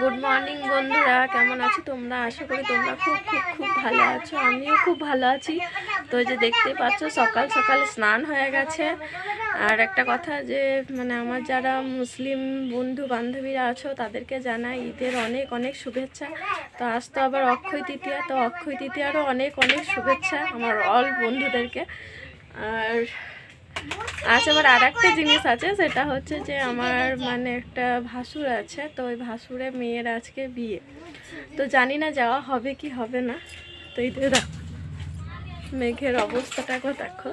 Good morning বন্ধুরা, কেমন আছো তোমরা? আশা করি তোমরা খুব খুব খুব ভালো আছো। আমিও খুব ভালো আছি। তো যে দেখতেই পাচ্ছ সকাল সকাল স্নান হয়ে গেছে। আর একটা কথা যে আমার যারা মুসলিম বন্ধু বান্ধবীরা আছো তাদেরকে জানাই ঈদের অনেক অনেক শুভেচ্ছা। তো আজ তো আবার অক্ষয় তৃতীয়া, তো অক্ষয় তৃতীয়ারও অনেক অনেক শুভেচ্ছা আমার অল বন্ধুদেরকে। আর আজ আবার আর একটা জিনিস আছে, সেটা হচ্ছে যে আমার একটা ভাসুর আছে, তো ওই ভাসুরে মেয়ের আজকে বিয়ে। তো জানি না যাওয়া হবে কি হবে না। তো এই দেখো মেঘের অবস্থাটাকে দেখো,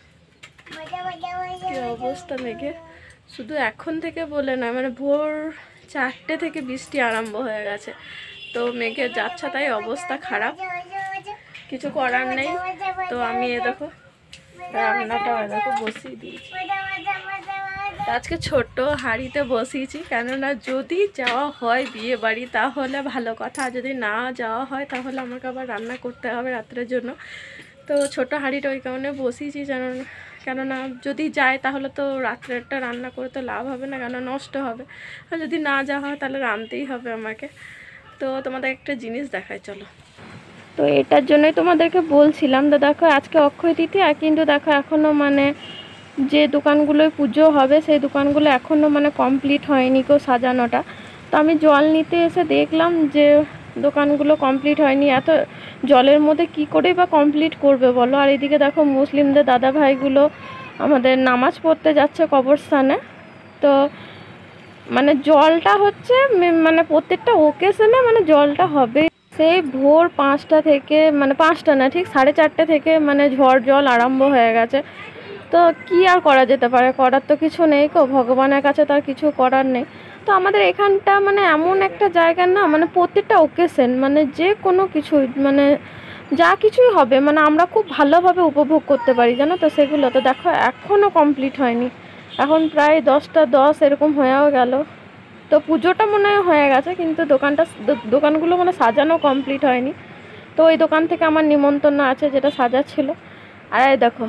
কি অবস্থা মেঘের। শুধু এখন থেকে বলে না, ভোর 4টে থেকে বৃষ্টি আরম্ভ হয়ে গেছে। তো মেঘের যাচ্ছে তাই অবস্থা খারাপ, কিছু করার নেই। তো আমি এ দেখো রান্নাটা দেখো বসিয়ে দিয়েছি। আজকে ছোট হাঁড়িতে বসিয়েছি, কেননা যদি যাওয়া হয় বিয়ে বাড়ি তাহলে ভালো কথা, যদি না যাওয়া হয় তাহলে আমাকে আবার রান্না করতে হবে রাত্রের জন্য। তো ছোট হাঁড়িটা ওই কারণে বসিয়েছি, কেননা যদি যায় তাহলে তো রাত্রেরটা রান্না করে তো লাভ হবে না, কেন নষ্ট হবে। আর যদি না যাওয়া হয় তাহলে রাঁধতেই হবে আমাকে। তো তোমাদের একটা জিনিস দেখাই চলো। তো এটার জন্যই তোমাদেরকে বলছিলাম। তো দেখো আজকে অক্ষয় তৃতীয়া, কিন্তু দেখো এখনও যে দোকানগুলোয় পুজো হবে সেই দোকানগুলো এখনও কমপ্লিট হয়নি কেউ সাজানোটা। তো আমি জল নিতে এসে দেখলাম যে দোকানগুলো কমপ্লিট হয়নি। এত জলের মধ্যে কি করেই বা কমপ্লিট করবে বলো। আর এদিকে দেখো মুসলিমদের দাদা ভাইগুলো আমাদের নামাজ পড়তে যাচ্ছে কবরস্থানে। তো জলটা হচ্ছে প্রত্যেকটা ওকেশনে জলটা হবে। সেই ভোর 5টা থেকে 5টা না, ঠিক 4:30 থেকে ঝড় জল আরম্ভ হয়ে গেছে। তো কি আর করা যেতে পারে, করার তো কিছু নেই গো, ভগবানের কাছে তার কিছু করার নেই। তো আমাদের এখানটা এমন একটা জায়গা না, প্রত্যেকটা ওকেশন যে কোনো কিছুই যা কিছুই হবে আমরা খুব ভালোভাবে উপভোগ করতে পারি, জানো তো সেগুলো। তো দেখো এখনও কমপ্লিট হয়নি, এখন প্রায় 10টা 10 এরকম হয়েও গেল। তো পুজোটা মনে হয় হয়ে গেছে, কিন্তু দোকানগুলো সাজানো কমপ্লিট হয়নি। তো ওই দোকান থেকে আমার নিমন্ত্রণ আছে যেটা সাজাচ্ছিল। আর এই দেখো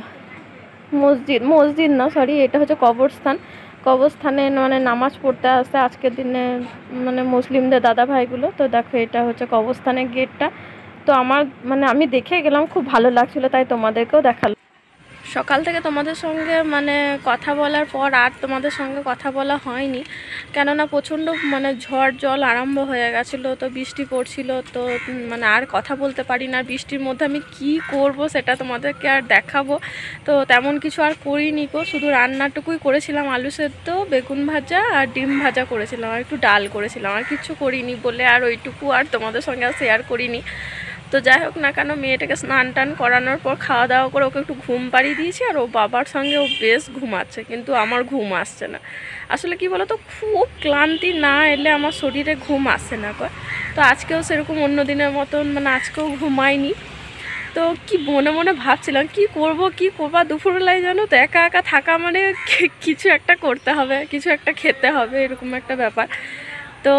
মসজিদ না সরি, এটা হচ্ছে কবরস্থানে নামাজ পড়তে আসে আজকের দিনে মুসলিমদের দাদা ভাইগুলো। তো দেখো এটা হচ্ছে কবরস্থানের গেটটা। তো আমার আমি দেখে গেলাম, খুব ভালো লাগছিল, তাই তোমাদেরকেও দেখালাম। সকাল থেকে তোমাদের সঙ্গে কথা বলার পর আর তোমাদের সঙ্গে কথা বলা হয়নি, কেননা প্রচণ্ড ঝড় জল আরম্ভ হয়ে গেছিলো। তো বৃষ্টি পড়ছিল, তো আর কথা বলতে পারি না। বৃষ্টির মধ্যে আমি কি করব সেটা তোমাদেরকে আর দেখাবো। তো তেমন কিছু আর করিনি গো, শুধু রান্নাটুকুই করেছিলাম, আলু সেদ্ধ, বেগুন ভাজা আর ডিম ভাজা করেছিলাম, আর একটু ডাল করেছিলাম, আর কিছু করিনি বলে আর ওইটুকু আর তোমাদের সঙ্গে আর শেয়ার করিনি। তো যাই হোক না কেন, মেয়েটাকে স্নান টান করানোর পর খাওয়া দাওয়া করে ওকে একটু ঘুম পাড়িয়ে দিয়েছি। আর ও বাবার সঙ্গে ও বেশ ঘুমাচ্ছে, কিন্তু আমার ঘুম আসছে না। আসলে কি বলো তো, খুব ক্লান্তি না এলে আমার শরীরে ঘুম আসে না। তো আজকেও সেরকম অন্য দিনের মতন আজকেও ঘুমাইনি। তো কি মনে মনে ভাবছিলাম কি করব দুপুরবেলায়, জানো তো একা একা থাকা কিছু একটা করতে হবে, কিছু একটা খেতে হবে, এরকম একটা ব্যাপার। তো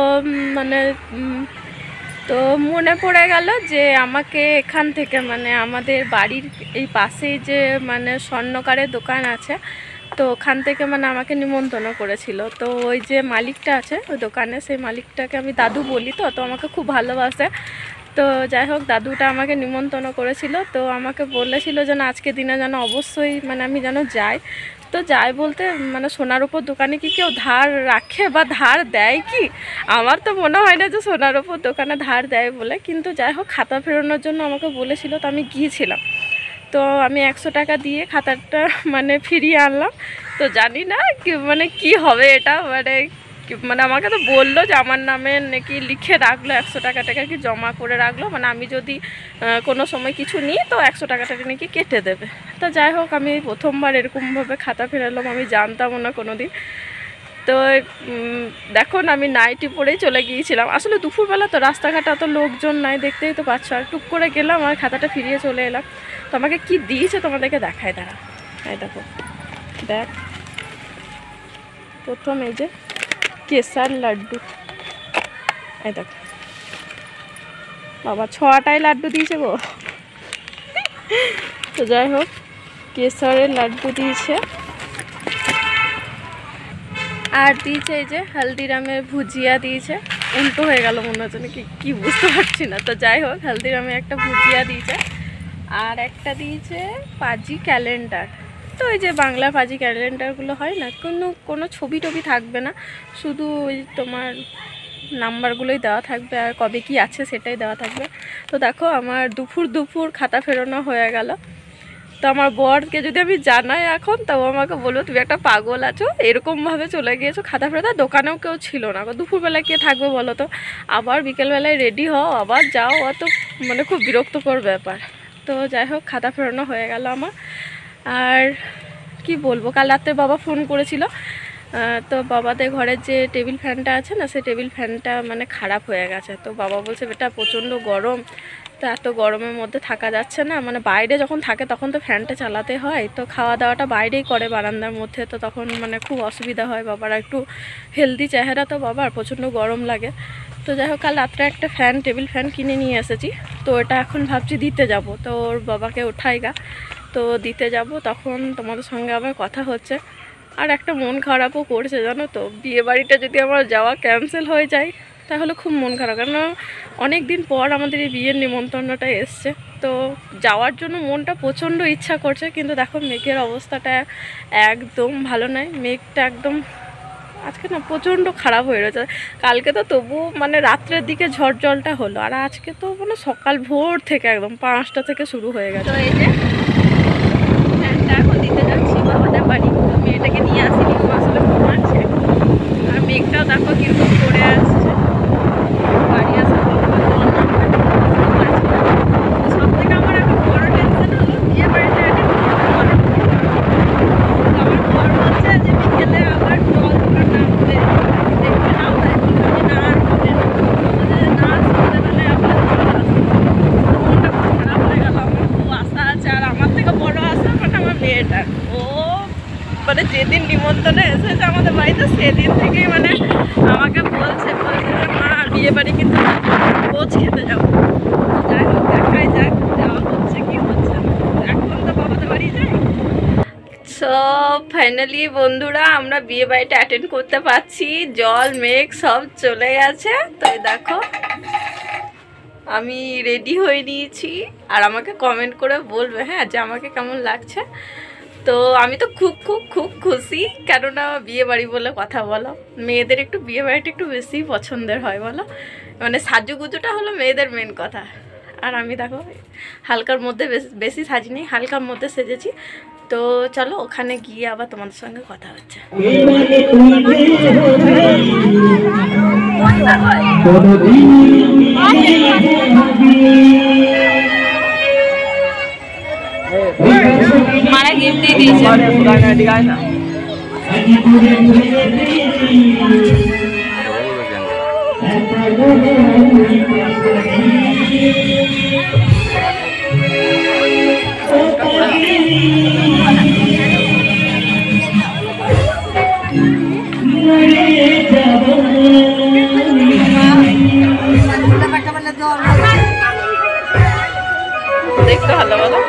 তো মনে পড়ে গেল যে আমাকে এখান থেকে আমাদের বাড়ির এই পাশেই যে স্বর্ণকারের দোকান আছে, তো ওখান থেকে আমাকে নিমন্ত্রণ করেছিল। তো ওই যে মালিকটা আছে ওই দোকানে, সেই মালিকটাকে আমি দাদু বলি। তো আমাকে খুব ভালোবাসে। তো যাই হোক দাদুটা আমাকে নিমন্ত্রণ করেছিল। তো আমাকে বলেছিল যেন আজকে দিনে যেন অবশ্যই আমি যেন যাই। তো যাই বলতে সোনার উপর দোকানে কি কেউ ধার রাখে বা ধার দেয় কি? আমার তো মনে হয় না যে সোনার উপর দোকানে ধার দেয় বলে, কিন্তু যাই হোক খাতা ফেরানোর জন্য আমাকে বলেছিল। তো আমি গিয়েছিলাম, তো আমি 100 টাকা দিয়ে খাতাটা ফিরিয়ে আনলাম। তো জানি না কি হবে এটা, আমাকে তো বললো যে আমার নামে নাকি লিখে রাখলো, 100 টাকাটাকে কি জমা করে রাখলো, আমি যদি কোনো সময় কিছু নিই তো 100 টাকাটাকে নাকি কেটে দেবে। তো যাই হোক আমি প্রথমবার এরকমভাবে খাতা ফেরালাম, আমি জানতামও না কোনো দিন। তো দেখো না আমি নাইটি পরেই চলে গিয়েছিলাম। আসলে দুপুরবেলা তো রাস্তাঘাটে অত লোকজন নাই, দেখতেই তো পাচ্ছ। আর টুক করে গেলাম আর খাতাটা ফিরিয়ে চলে এলাম। তো আমাকে কি দিয়েছে তোমাদেরকে দেখায়, দাঁড়া। এই দেখো দেখ, প্রথম এই যে কেসার লাড্ডু, এই দেখো বাবা 6টাই লাড্ডু দিয়েছে গো। তো যাই হোক কেসারের লাড্ডু দিয়েছে, আর দিয়েছে এই যে হলদিরামের ভুজিয়া দিয়েছে। উল্টো হয়ে গেল মনে হচ্ছে না কি বুঝতে পারছি না। তো যাই হোক, হালদিরামে একটা ভুজিয়া দিয়েছে আর একটা দিয়েছে পাজি ক্যালেন্ডার। তো ওই যে বাংলা পাজি ক্যালেন্ডারগুলো হয় না, কোনো ছবি টবি থাকবে না, শুধু ওই তোমার নাম্বারগুলোই দেওয়া থাকবে আর কবে কি আছে সেটাই দেওয়া থাকবে। তো দেখো আমার দুপুর খাতা ফেরানো হয়ে গেল। তো আমার বরকে যদি আমি জানাই এখন, তাও আমাকে বলবো তুমি একটা পাগল আছো, এরকমভাবে চলে গিয়েছো খাতা ফেরাতে, দোকানেও কেউ ছিল না, দুপুরবেলায় কে থাকবে বলো তো, আবার বিকেলবেলায় রেডি হও আবার যাও, অত মানে খুব বিরক্তকর ব্যাপার। তো যাই হোক, খাতা ফেরানো হয়ে গেল আমার। আর কি বলবো, কাল রাতে বাবা ফোন করেছিল, তো বাবাদের ঘরের যে টেবিল ফ্যানটা আছে না, সেই টেবিল ফ্যানটা মানে খারাপ হয়ে গেছে। তো বাবা বলছে বেটা প্রচণ্ড গরম, তো এত গরমের মধ্যে থাকা যাচ্ছে না, মানে বাইরে যখন থাকে তখন তো ফ্যানটা চালাতে হয়, তো খাওয়া দাওয়াটা বাইরেই করে বারান্দার মধ্যে, তো তখন মানে খুব অসুবিধা হয় বাবার, একটু হেলদি চেহারা তো বাবার, প্রচণ্ড গরম লাগে। তো যাই হোক, কাল রাত্রে একটা টেবিল ফ্যান কিনে নিয়ে এসেছি, তো এটা এখন ভাবছি দিতে যাব। তো ওর বাবাকে ওঠাইগা, তো দিতে যাব, তখন তোমাদের সঙ্গে আবার কথা হচ্ছে। আর একটা মন খারাপও করছে জানো তো, বিয়ে বাড়িটা যদি আমার যাওয়া ক্যান্সেল হয়ে যায় তাহলে খুব মন খারাপ, কারণ অনেক দিন পর আমাদের এই বিয়ের নিমন্ত্রণটা এসছে, তো যাওয়ার জন্য মনটা প্রচণ্ড ইচ্ছা করছে। কিন্তু দেখো মেঘের অবস্থাটা একদম ভালো নয়, মেঘটা একদম আজকে না প্রচণ্ড খারাপ হয়ে রয়েছে। কালকে তো তবু মানে রাত্রের দিকে ঝড় জলটা হলো, আর আজকে তো মানে সকাল ভোর থেকে একদম 5টা থেকে শুরু হয়ে গেছে। তো এই যে ফ্যানটা এখন দিতে যাচ্ছি বাবাদের বাড়ি, মেয়েটাকে নিয়ে আসিনি, আসলে ঘুমাচ্ছে। আর মেঘটাও দেখো কিরকম করে আসছে, বাড়ি আসার পর সব থেকে আমার একটা বড় টেনশন হলো বিয়ে বাড়িতে আমার বর বলছে যে বিকেলে আবার জল নামবে, দেখতে নাও, তাই বলছে না আর হবে না, সন্ধ্যেবেলায় আবার জল আসবে। মনটা খুব খারাপ হয়ে গেল, আমার খুব আশা আছে। আর আমার থেকে বড় আশা মানে আমার মেয়েটার, ও মানে যেদিন নিমন্ত্রণে এসেছে আমাদের বাড়িতে সেদিন থেকেই মানে আমাকে বলছে যে মা বিয়ে বাড়ি কিন্তু ভোজ খেতে যাবো। যাই হোক, দেখাই যাক যাওয়া হচ্ছে কি হচ্ছে, এখন তো বাবাদের বাড়ি যাই। সব ফাইনালি বন্ধুরা আমরা বিয়ে বাড়িটা অ্যাটেন্ড করতে পারছি, জল মেঘ সব চলে গেছে। তো দেখো আমি রেডি হয়ে নিয়েছি, আর আমাকে কমেন্ট করে বলবে হ্যাঁ যে আমাকে কেমন লাগছে। তো আমি তো খুব খুব খুব খুশি, কেননা বিয়ে বাড়ি বলে কথা বলো, মেয়েদের একটু বিয়ে বাড়িটা একটু বেশি পছন্দের হয় বলো, মানে সাজুগুজুটা হলো মেয়েদের মেন কথা। আর আমি দেখো হালকার মধ্যে বেশি সাজিনি, হালকার মধ্যে সেজেছি। তো চলো ওখানে গিয়ে আবার তোমাদের সঙ্গে কথা হচ্ছে। मारा गिफ्ट दे दीजिए। देखते ভালো ভালো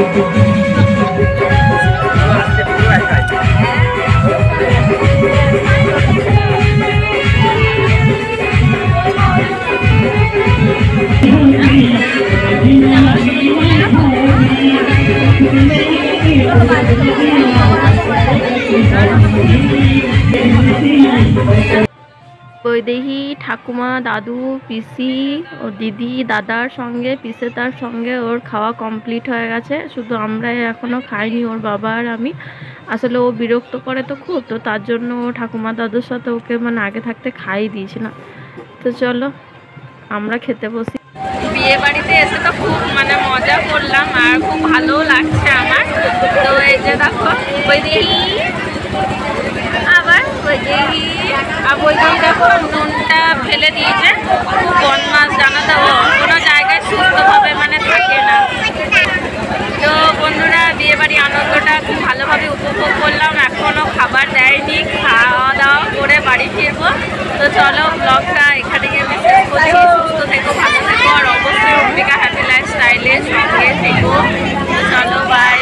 বৈদেহী ঠাকুমা দাদু পিসি ও দিদি দাদার সঙ্গে পিসেতার সঙ্গে ওর খাওয়া কমপ্লিট হয়ে গেছে, শুধু আমরাই এখনও খাইনি, ওর বাবা আর আমি। আসলে ও বিরক্ত করে তো খুব, তো তার জন্য ঠাকুমা দাদুর সাথে ওকে মানে আগে থাকতে খাইয়ে দিয়েছিলাম। তো চলো আমরা খেতে বসি। বিয়ে বাড়িতে এসে তো খুব মানে মজা করলাম আর খুব ভালো লাগছে আমার। তো এই যে দেখো বৈদেহী, আবার বৈদেহী আর বৈদেহী দেখো নুনটা ফেলে দিয়েছে, খুব বদমাস জানা তো, কোনো জায়গায় সুস্থভাবে মানে থাকে না। তো বন্ধুরা বিয়ে বাড়ি আনন্দটা খুব ভালোভাবে উপভোগ করলাম, এখনও খাবার দেয়নি, খাওয়া দাওয়া করে বাড়ি ফিরবো। তো চলো ব্লগটা এখানে গিয়ে শেষ করছি। সুস্থ থেকো, ভালো থেকো, আর অবশ্যই অম্বিকা হ্যাপি লাইফস্টাইলের সঙ্গে থেকো। তো চলো বাই।